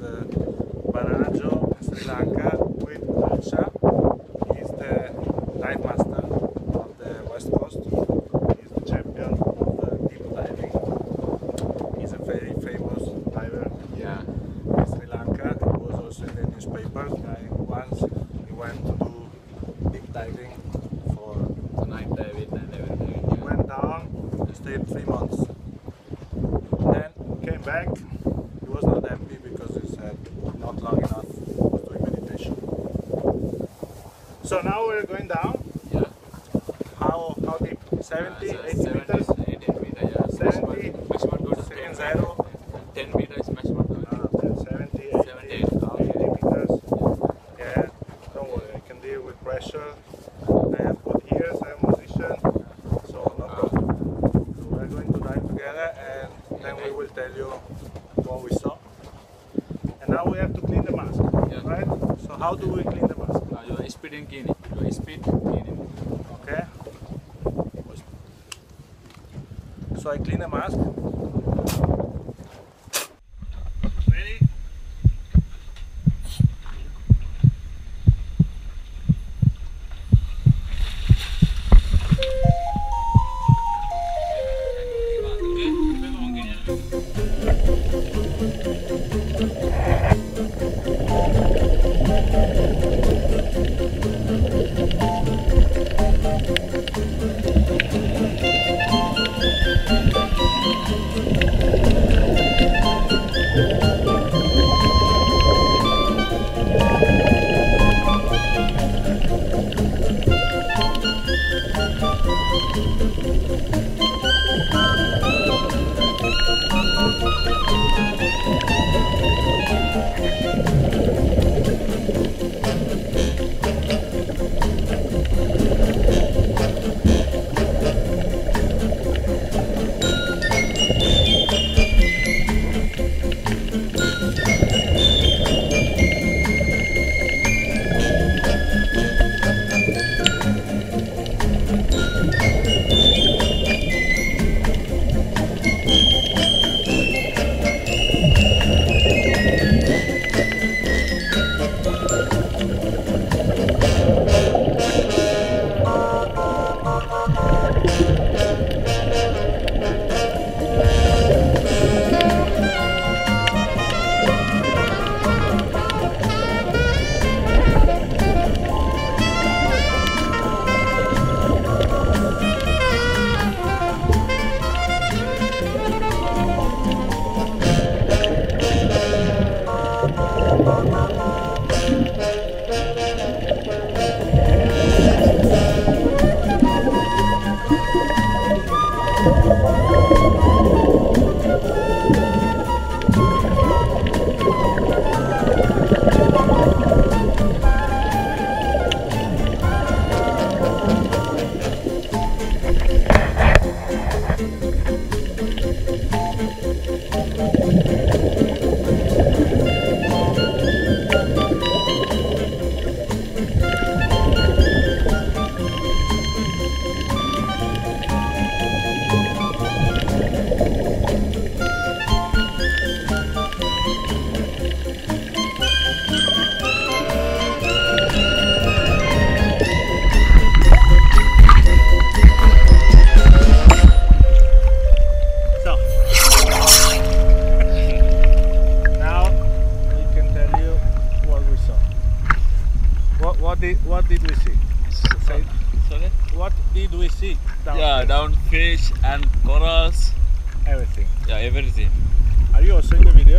Banana Joe in Sri Lanka with Alsha. He's the dive master of the West Coast. He's the champion of deep diving. He's a very famous diver in Sri Lanka. He was also in the newspaper. Once he went to do deep diving for night diving and everything. He went down, stayed 3 months. Then came back. He was not happy because he said not long enough. He was doing meditation. So now we're going down. Yeah. How deep? 70, 80 70, meters? 80 meters, yeah. 70, Maximum go to 10, 10 meters maximum go to 70, 80, 70, 80 meters. Yeah, don't worry, I can deal with pressure. I have good ears, I'm a musician, so no problem. So we're going to dive together and then we will tell you what we saw. And now we have to clean the mask, right? So how do we clean the mask? You are speeding cleaning. You are speed cleaning. Okay. So I clean the mask. Ready? What did we see? Say, Sorry? what did we see? Yeah, down fish and corals. Everything. Yeah, everything. Are you also in the video?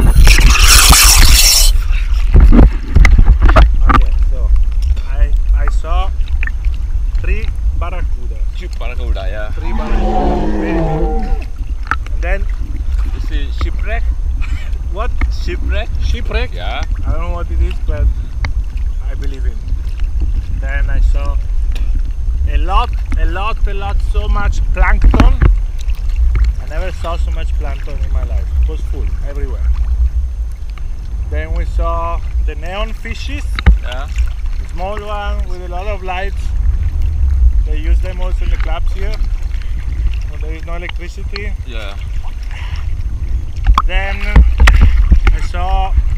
Okay, so I saw 3 barracuda. Barracuda, yeah. 3 barracuda. Very big. Then You see shipwreck? what? Shipwreck? Shipwreck? Yeah. I don't know what it is, but I believe in. Then I saw a lot, so much plankton. I never saw so much plankton in my life. It was full everywhere. Then we saw the neon fishes, Yeah. the small one with a lot of lights. They use them also in the clubs here when there is no electricity. Yeah. Then I saw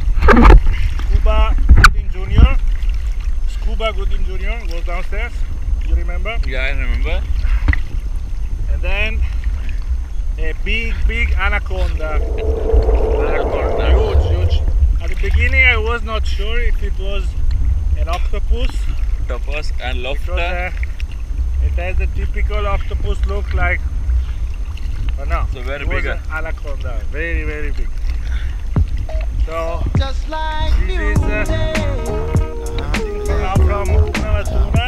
Goa, Gudim Junior was downstairs. You remember? Yeah, I remember. And then a big anaconda. Huge. At the beginning, I was not sure if it was an octopus. Octopus and Because lobster. it has the typical octopus look like. But no, So very it was bigger. an anaconda. Very big. So Just like this is now from Una Tuna.